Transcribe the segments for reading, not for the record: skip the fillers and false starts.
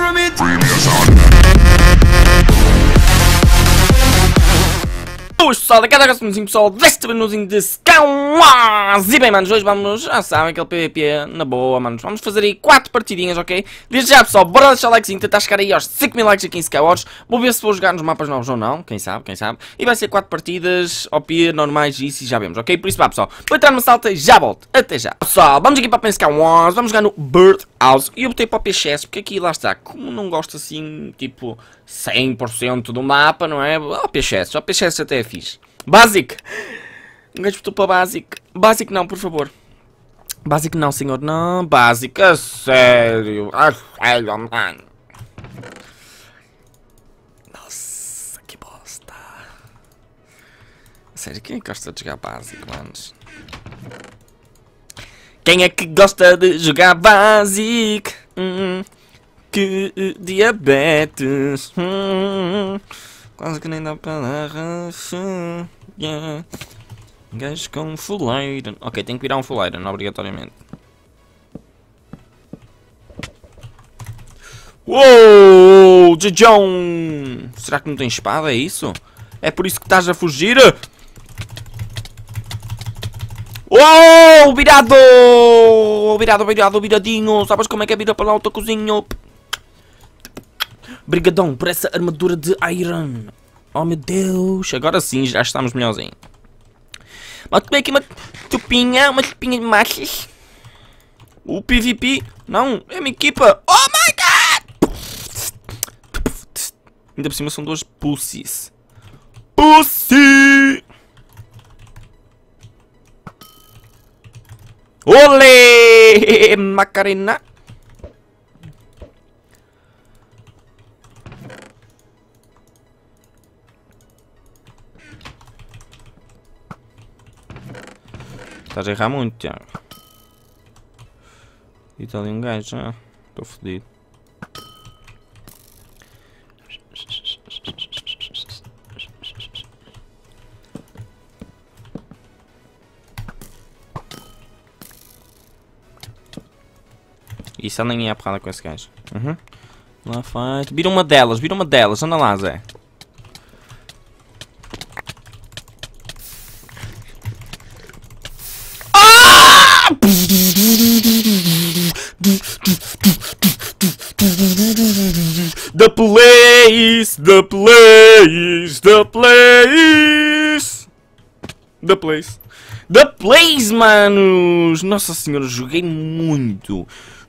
pyramid. Boas pessoal, daqui a pouco pessoal, desta vez nozinho de Skywars. E bem manos, hoje vamos, já sabem, aquele PVP na boa manos. Vamos fazer aí 4 partidinhas, ok? Desde já pessoal, bora deixar o likezinho, tentar chegar aí aos 5000 likes aqui em Skywars. Vou ver se vou jogar nos mapas novos ou não, quem sabe, quem sabe. E vai ser 4 partidas, OP, normais, isso e já vemos, ok? Por isso vá pessoal, vou entrar numa salta e já volto, até já. Pessoal, vamos aqui para o Skywars, vamos jogar no Birdhouse. E eu botei para o PXS, porque aqui lá está, como não gosto assim, tipo 100% do mapa, não é? O PXS até é fixe. Basic! Um gajo botou para Basic. Basic não, por favor. Basic não, senhor. Não, Basic. A sério. A sério, mano. Nossa, que bosta. A sério, quem é que gosta de jogar Basic, manos? Quem é que gosta de jogar Basic? Que diabetes. Quase que nem dá para dar. Yeah. Gajo com full iron. Ok, tenho que virar um full iron, obrigatoriamente. Uou! Jajão! Será que não tem espada? É isso? É por isso que estás a fugir? Uou! Virado! Viradinho! Sabes como é que é virar para lá outra cozinha? Brigadão por essa armadura de iron. Oh meu Deus. Agora sim já estamos melhorzinho. Vamos comer aqui uma tupinha de machos. O PVP. Não, é minha equipa. Oh my god. Ainda por cima são duas pussies. Pussy. Olê. Macarena. Estás a errar muito, Tiago. E está ali um gajo, já. Estou fodido. Isso anda em a porrada com esse gajo. Lá fight. Vira uma delas, anda lá, Zé. The place, manos! Nossa senhora, joguei muito.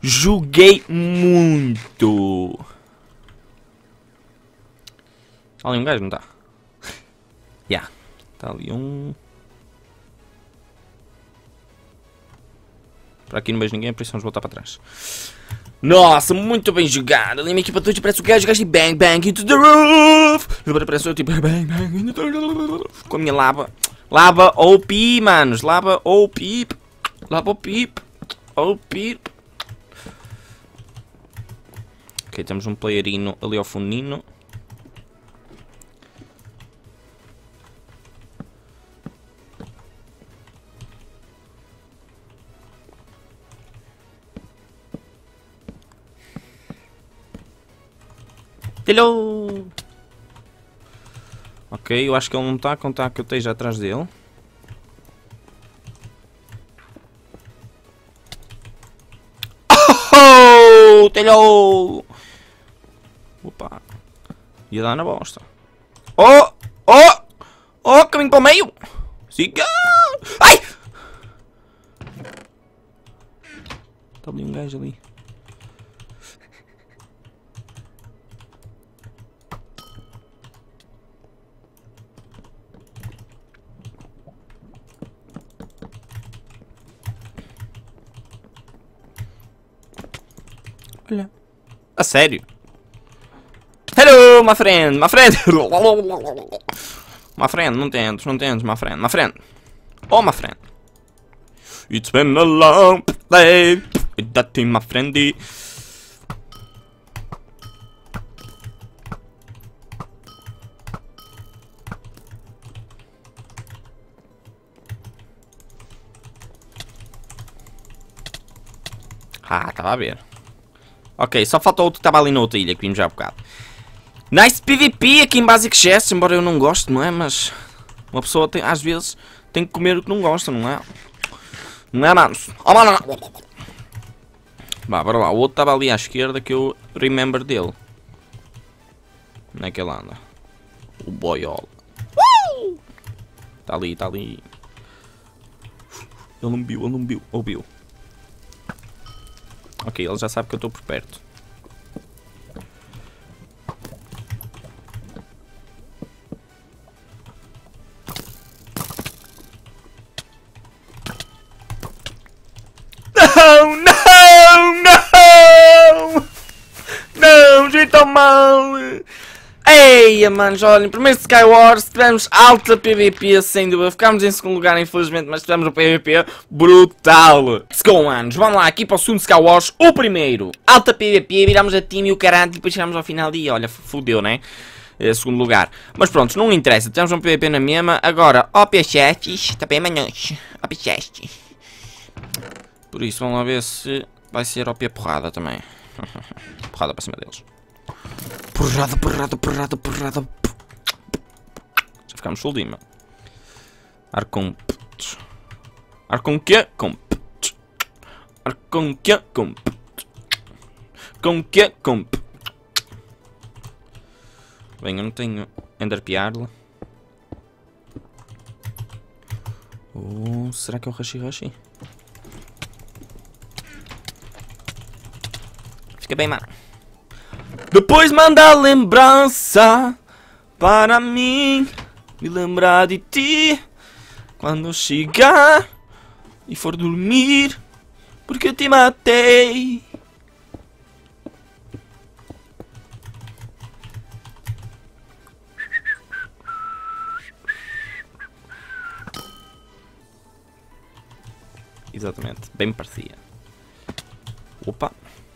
Está ali um gajo, não está? Já. Está ali um. Por aqui não vejo ninguém, por isso vamos voltar para trás. Nossa, muito bem jogado. Ali a minha equipa toda parece o gajo de bang bang into the roof. Agora parece eu tipo bang bang into the roof. Com a minha lava. Lava OP, manos. Lava OP. Lava OP. OP. Ok, temos um playerino ali ao fundinho. Hello! Ok, eu acho que ele não está a contar que eu esteja atrás dele. Oh! Hello! Opa! Ia dar na bosta. Oh! Oh! Oh! Caminho para o meio! Siga! Ai! Está ali um gajo ali. Olha. A sério? Hello, my friend, my friend. My friend, não tentes, my friend, my friend. Oh, my friend. It's been a long day with that team, my friendy. Ah, estava a ver. Ok, só falta outro que estava ali na outra ilha que vimos já há bocado. Nice PVP aqui em Basic Chess, embora eu não goste, não é? Mas uma pessoa tem, às vezes tem que comer o que não gosta, não é? Não é, manos? Oh, mano! Vá, bora lá. O outro estava ali à esquerda que eu remember dele. Onde é que ele anda? O boiola. Está ali, está ali. Ele não viu, ele não viu. Ou viu. Ok, ele já sabe que eu estou por perto. Não, não, não! Não, jeito tão mal! Eia, manos, olhem, primeiro Skywars, tivemos alta PVP, sem dúvida, ficámos em segundo lugar, infelizmente, mas tivemos um PVP brutal. Let's go, manos, vamos lá, aqui para o segundo Skywars, o primeiro, alta PVP, viramos a time e o caralho, e depois chegamos ao final e olha, fodeu, né? Segundo lugar. Mas pronto, não interessa, temos um PVP na mesma, agora, OP7, também manos, OP7. Por isso, vamos lá ver se vai ser OP porrada também. Porrada para cima deles. Porrada, porrada, porrada, porrada. Já ficamos full meu. Arcom. Arcom que? Com. Arcom que? Com. Com que? Com. Bem, eu não tenho Ender Pearl. Oh, será que é o Hashi Hashi? Fica bem, mano. Depois manda a lembrança para mim, me lembrar de ti quando eu chegar e for dormir, porque eu te matei. Exatamente, bem me parecia. Opa.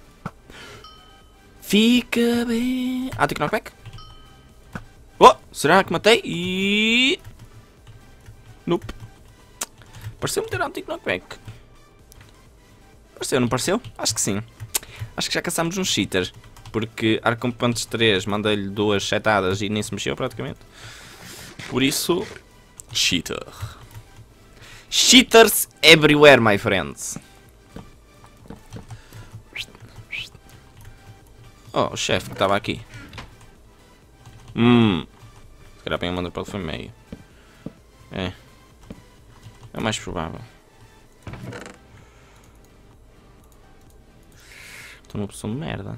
Fica bem. Ah, tem knockback? Oh, será que matei? E... Nope. Pareceu-me ter anti-knockback. Pareceu, não pareceu? Acho que sim. Acho que já caçámos um cheater. Porque Arcom Punch 3 mandei-lhe 2 setadas e nem se mexeu praticamente. Por isso... Cheater. Cheaters everywhere, my friends. Oh, o chefe que estava aqui. Se calhar bem o Mandrapelo foi meio. É. É mais provável. Estou numa posição de merda.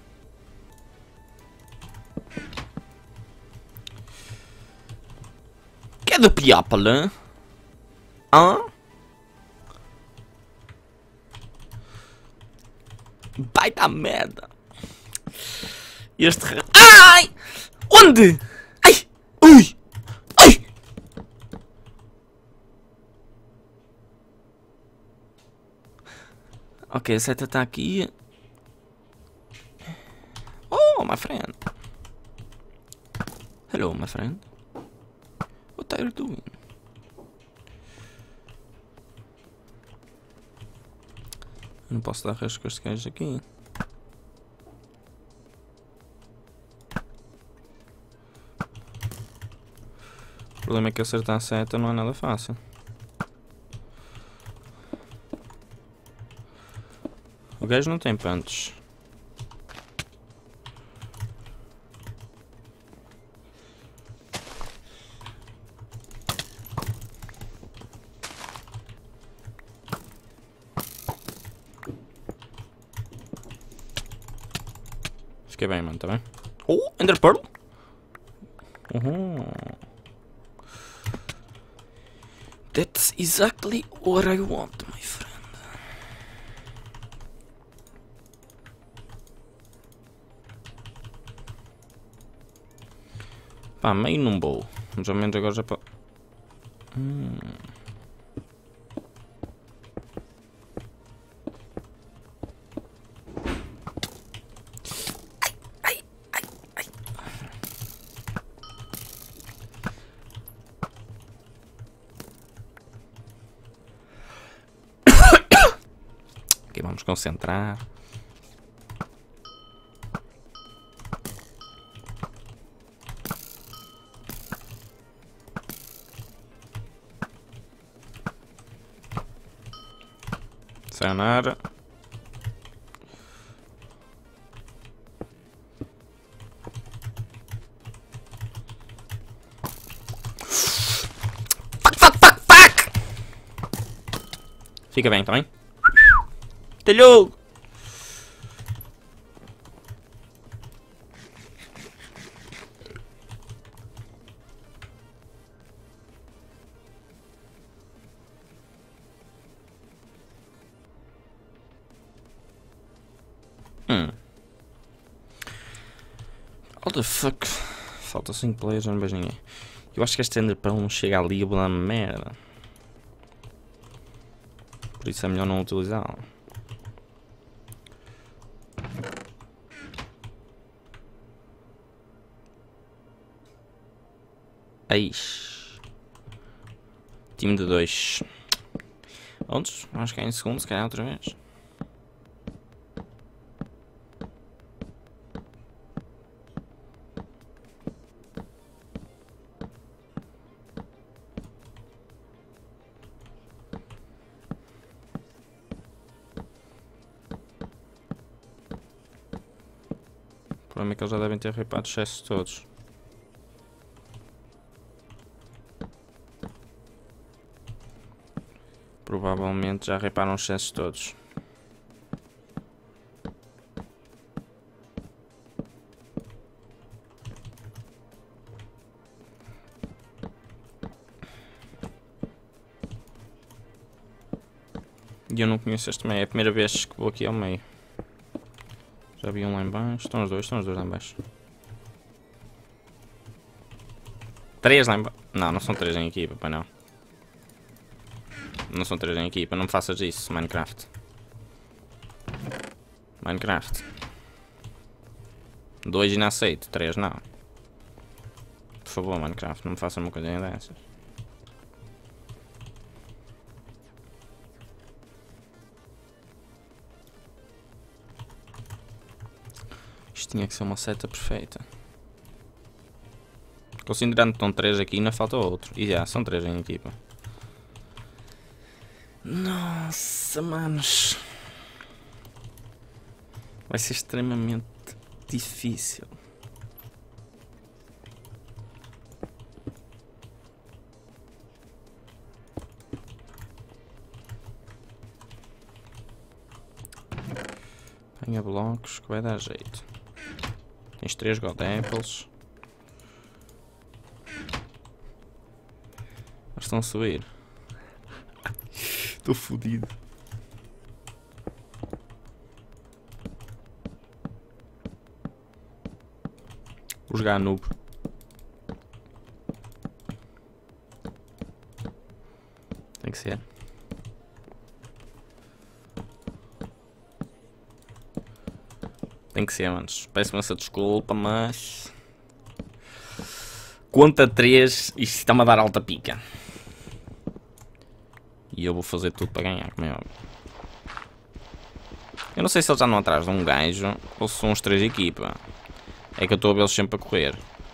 Que é do Piapala? Hã? Vai dar merda. Este... Ai! Onde? Ai! Ui! Ai! Ok, a seta está aqui. Oh, my friend. Hello, my friend. What are you doing? Eu não posso dar resto com este gajo aqui. O problema é que acertar a seta não é nada fácil. O gajo não tem punch. Fiquei bem, mano, tá bem? Oh, Ender Pearl! Uhum. That's exactly what I want, my friend. Pá, meio não vou. Mas ao menos agora já pode. Ok, vamos concentrar. Sayonara. Fuck! Fica bem, tá bem? Talhou! What the fuck? Falta 5 players, eu não vejo ninguém. Eu acho que este Enderpearl não chega ali, eu vou dar merda. Por isso é melhor não utilizá-lo. Eis. Time de 2. Onde? Vamos cair em segundo, se calhar outra vez. O problema é que eles já devem ter ripado os excessos todos. Provavelmente já riparam os excessos todos. E eu não conheço este meio, é a primeira vez que vou aqui ao meio. Já vi um lá em baixo, estão os dois lá em baixo. 3 lá em baixo. Não, não são 3 em equipa, pai não. Não são 3 em equipa, não me faças isso, Minecraft. Minecraft. 2 inaceito, 3 não. Por favor, Minecraft, não me faça uma coisinha dessas. Isto tinha que ser uma seta perfeita. Considerando que estão 3 aqui, ainda falta outro. E já, são 3 em equipa. Nossa, manos. Vai ser extremamente difícil. Apanha blocos que vai dar jeito. Tens 3 God Apples. Eles estão a subir. Estou fodido. Vou jogar a noob. Tem que ser. Tem que ser, manos. Peço-me essa desculpa, mas... Conta 3, isto está-me a dar alta pica. E eu vou fazer tudo para ganhar, como é óbvio. Eu não sei se eles já andam atrás de um gajo ou se são os 3 de equipa. É que eu estou a vê-los sempre a correr.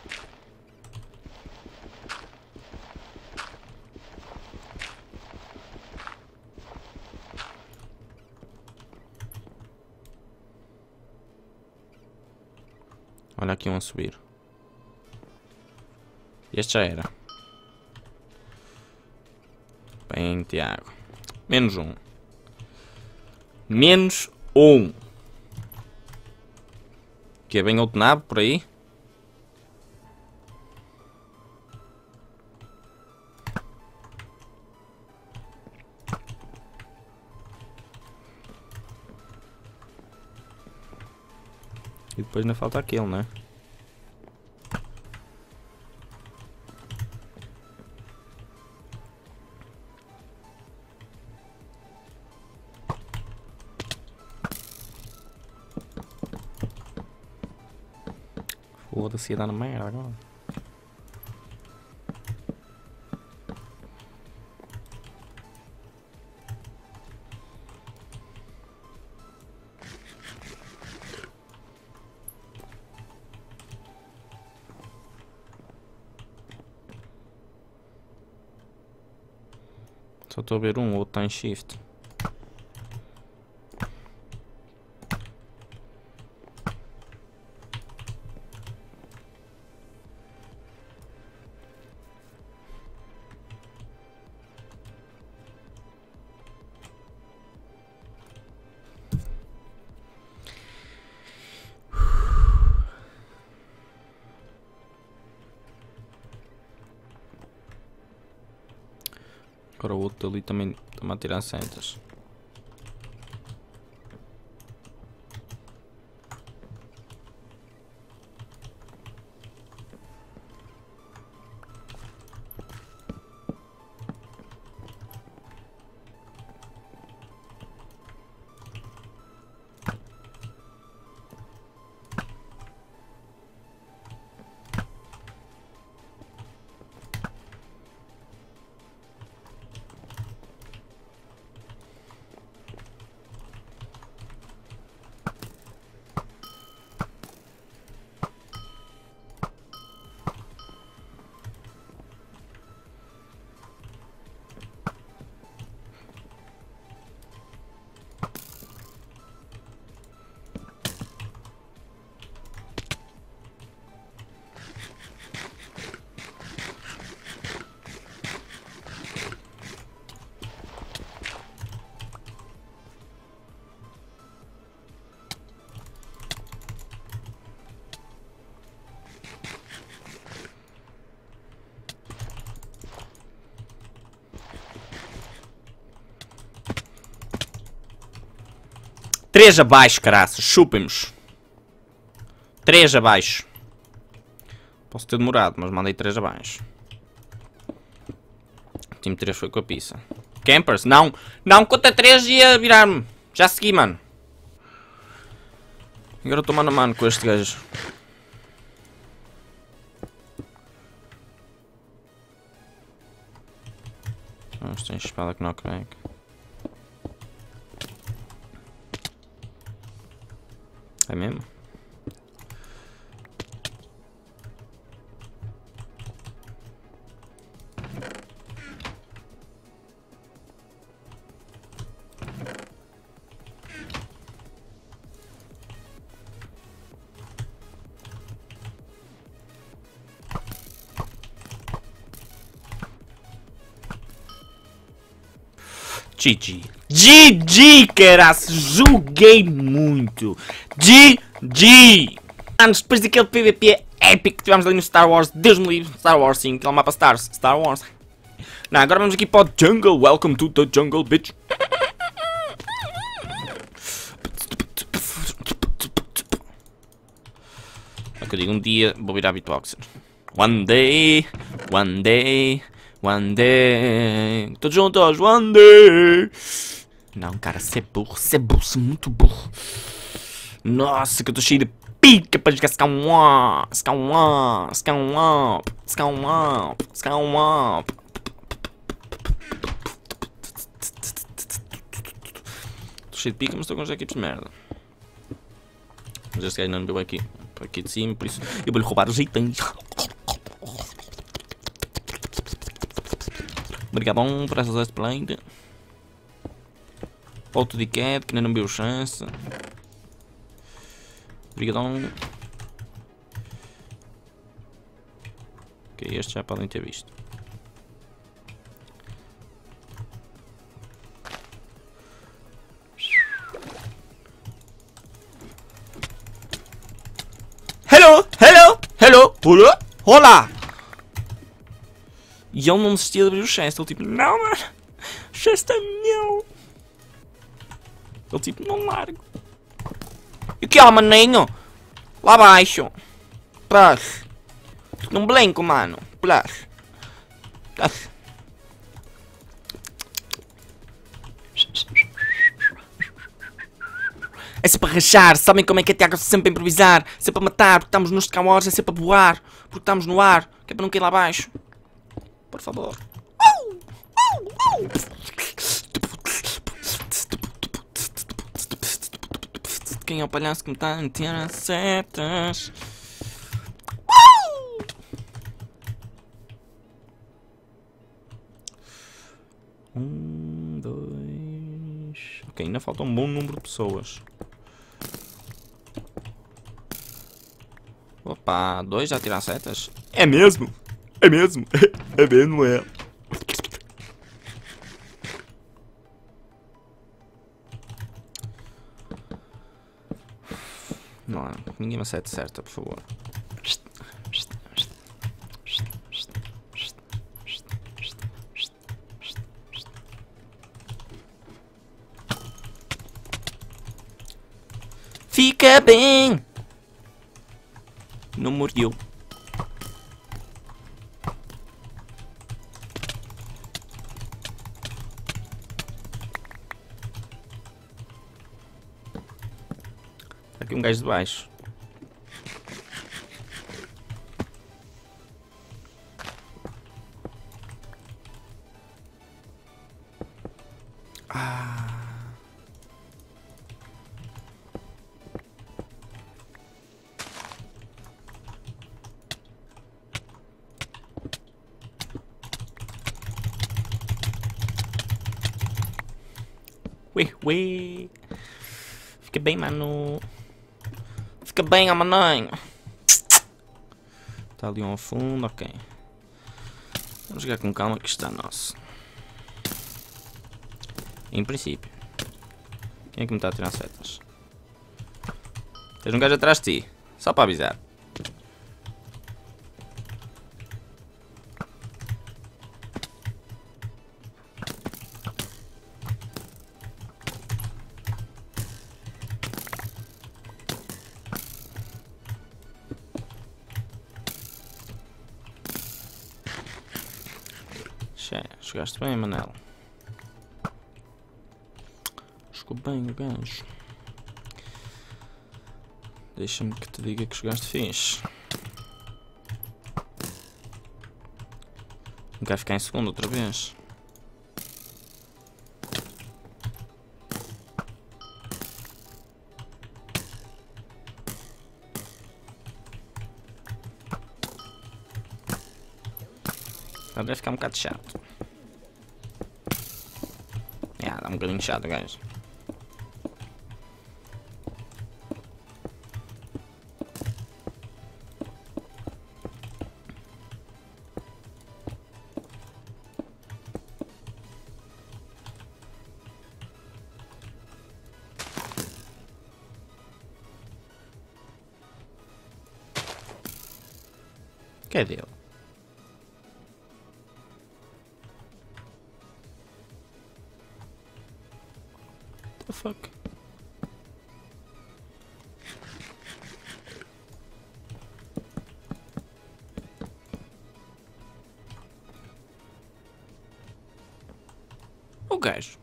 Olha aqui um a subir. Este já era. Bem, Tiago. Menos um. Menos um. Que é bem outro nabo por aí? E depois ainda falta aquele, não é? Foda-se, ia dar na merda agora. Só estou a ver um, o outro está em shift. Para o outro ali também está-me a tirar setas. Três abaixo, caraças. Chupem-nos. 3 abaixo. Posso ter demorado, mas mandei 3 abaixo. O time 3 foi com a pizza. Campers? Não. Não, conta 3 e ia virar-me. Já segui, mano. Agora eu estou mano a mano com este gajo. Vamos ter espada que não crack. É mesmo? GG. GG, caraças. Joguei muito. GG. Anos depois daquele PVP épico que tivemos ali no Star Wars. Deus me livre. Star Wars, sim. Aquele mapa Stars. Star Wars. Não, agora vamos aqui para o Jungle. Welcome to the Jungle, bitch. É o que eu digo. Um dia vou virar beatboxer. One day. One day. One day. Todos juntos. One day. Não, cara. Você é burro. Você é burro. Você é muito burro. Nossa, que eu tô cheio de pica pra jogar Scout. Scout. Scout. Scout. Scout. Tô cheio de pica, mas estou com os equipes de merda. Mas este gajo não me deu aqui. Por aqui de cima, por isso eu vou-lhe roubar os itens. Obrigadão por essas plate. Outro de cat, que nem não deu chance. Obrigadão. Ok, este já podem ter visto. Hello, hello, hello, olá, olá. E ele não desistia de abrir o chest. Ele tipo, não, mano, o chest é meu. Ele tipo, não largo. E o que é, maninho? Lá abaixo. Plus. Não blinco, mano. Plus. Plus. É sempre a rachar, sabem como é que é Tiago sempre a improvisar, sempre a matar, porque estamos nos Star Wars, é sempre a voar, porque estamos no ar, que é para não cair lá abaixo. Por favor. Quem é o palhaço que me está a meter as setas? 1, 2... Ok, ainda falta um bom número de pessoas. Opa, 2 já tirar setas? É mesmo? É mesmo? É mesmo, é. Não, ninguém me acerte certa, por favor. Fica bem. Não mordeu. Aqui um gajo de baixo. Ui. Fica bem, mano. Fica bem, ó, maninho. Está ali um ao fundo, ok. Vamos jogar com calma que está nosso. Em princípio. Quem é que me está a tirar setas? Tens um gajo atrás de ti. Só para avisar. Jogaste bem, Manel. Jogou bem o gajo. Deixa-me que te diga que jogaste fixe. Não quer ficar em segundo outra vez. Agora deve ficar um bocado chato. Dá um bocadinho chato, gajo. Que é dele? The fuck? O gajo.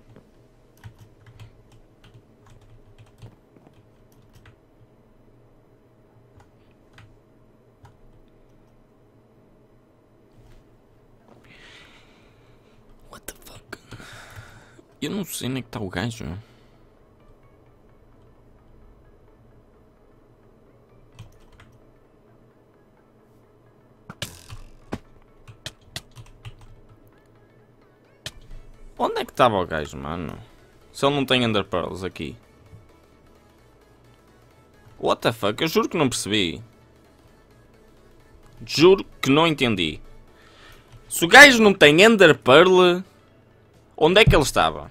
What the fuck? Eu não sei onde é que está o gajo. Onde é que estava o gajo, mano? Se ele não tem Ender Pearls aqui. What the fuck? Eu juro que não percebi. Juro que não entendi. Se o gajo não tem Ender Pearl, onde é que ele estava?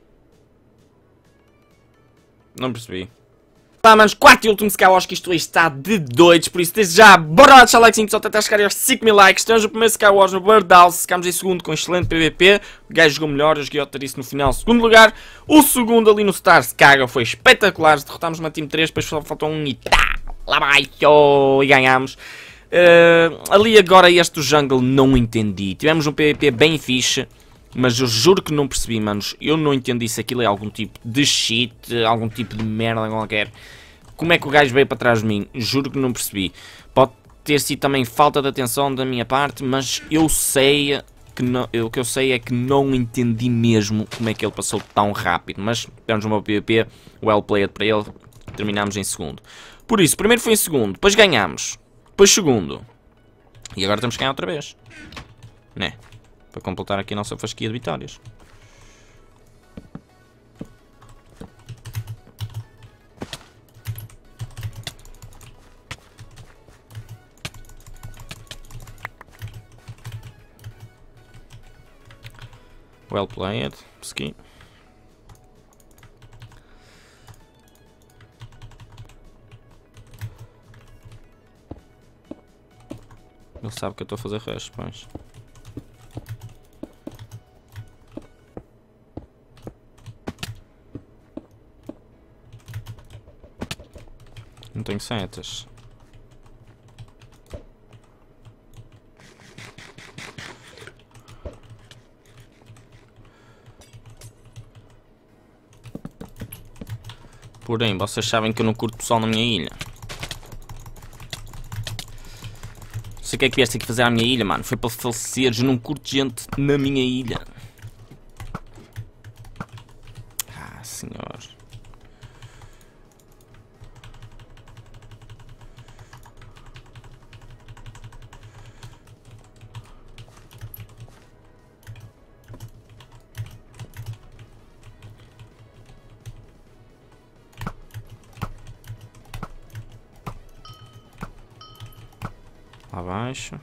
Não percebi. Tá, manos, quarto e último Skywars, que isto aí está de doidos, por isso desde já, bora lá deixar like, só tentar chegar aos 5000 likes. Temos o primeiro Skywars no Birdhouse, ficámos em segundo com excelente PVP, o gajo jogou melhor, eu joguei ao Tarice no final, segundo lugar. O segundo ali no Stars Caga foi espetacular, derrotámos uma Team 3, depois só faltou um e tá, lá baixo, e ganhámos. Ali agora este do Jungle não entendi, tivemos um PVP bem fixe. Mas eu juro que não percebi, manos. Eu não entendi se aquilo é algum tipo de cheat, algum tipo de merda qualquer. Como é que o gajo veio para trás de mim? Juro que não percebi. Pode ter sido também falta de atenção da minha parte, mas eu sei que não, o que eu sei é que não entendi mesmo como é que ele passou tão rápido. Mas demos uma PvP, well played para ele, terminámos em segundo. Por isso, primeiro foi em segundo, depois ganhámos, depois segundo. E agora temos que ganhar outra vez. Né? Para completar aqui a nossa fasquia de vitórias. Well played, ski. Ele sabe que eu estou a fazer rush, pois. tenho setas. Porém, vocês sabem que eu não curto pessoal na minha ilha. Não sei o que é que vieste aqui fazer à minha ilha, mano. Foi para faleceres, eu não curto gente na minha ilha. Ah, senhor. Lá abaixo.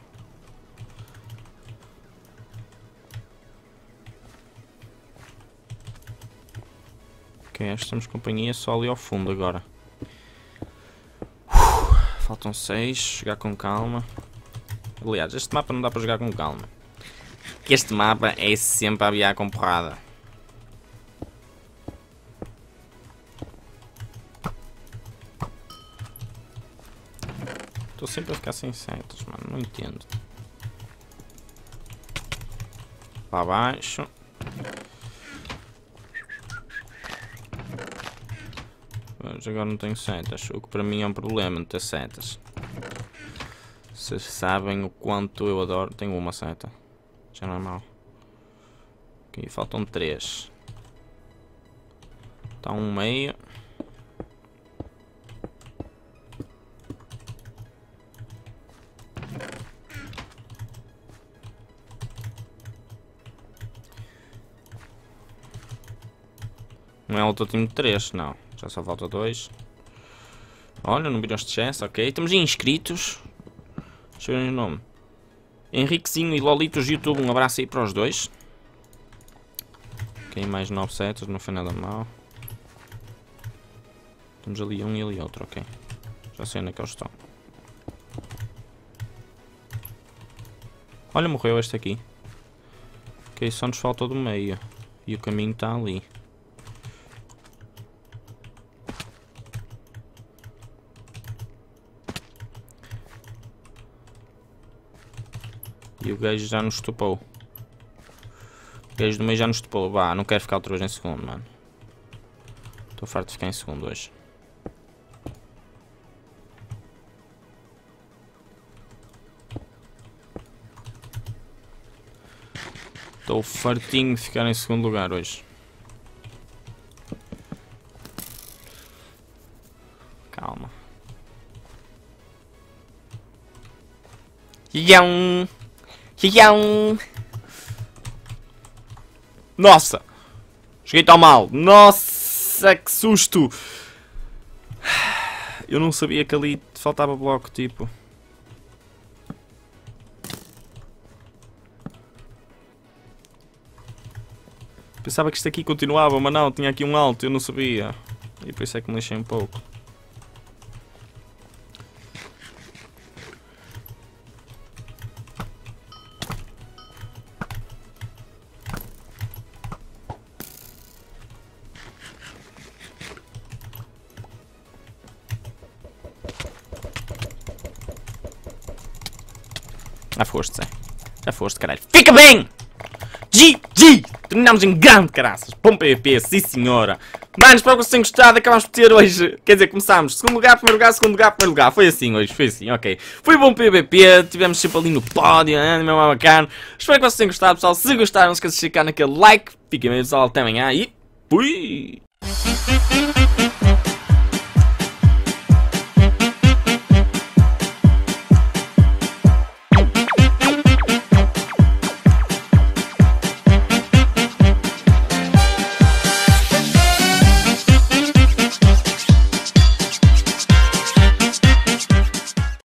Ok, acho que temos companhia só ali ao fundo agora. Faltam 6, jogar com calma. Aliás, este mapa não dá para jogar com calma. Este mapa é sempre a aviar com porrada. Estou sempre a ficar sem setas, mano. Não entendo. Lá abaixo. Mas agora não tenho setas. O que para mim é um problema não ter setas. Vocês sabem o quanto eu adoro. Tenho uma seta. Já não é mau. Ok, faltam 3. Está um meio. Não é outro time de 3, não. Já só falta 2. Olha, não viram este chest, ok. Temos inscritos. Deixa eu ver o nome. Henriquezinho e Lolitos YouTube, um abraço aí para os dois. Ok, mais 9 setas, não foi nada mal. Temos ali um e ali outro, ok. Já sei onde é que eles estão. Olha, morreu este aqui. Ok, só nos falta do meio. E o caminho está ali. E o gajo já nos topou. O gajo do meio já nos topou. Vá, não quero ficar outra vez em segundo, mano. Estou farto de ficar em segundo hoje. Estou fartinho de ficar em segundo lugar hoje. Calma. Yão! Yão! Nossa! Cheguei tão mal! Nossa, que susto! Eu não sabia que ali faltava bloco, tipo. Pensava que isto aqui continuava, mas não, tinha aqui um alto, eu não sabia. E por isso é que me lixei um pouco. Já foste, Zé. Já foste, caralho. Fica bem! GG! Terminamos em grande, caraças. Bom PvP, sim senhora. Mano, espero que vocês tenham gostado. Acabámos por ter hoje. Quer dizer, começámos. Segundo lugar, primeiro lugar, segundo lugar, primeiro lugar. Foi assim hoje, foi assim, ok. Foi bom PvP. Tivemos sempre ali no pódio, né? Mesmo bacana. Espero que vocês tenham gostado, pessoal. Se gostaram, não se esqueçam de clicar naquele like. Fiquem bem, pessoal. Até amanhã e fui!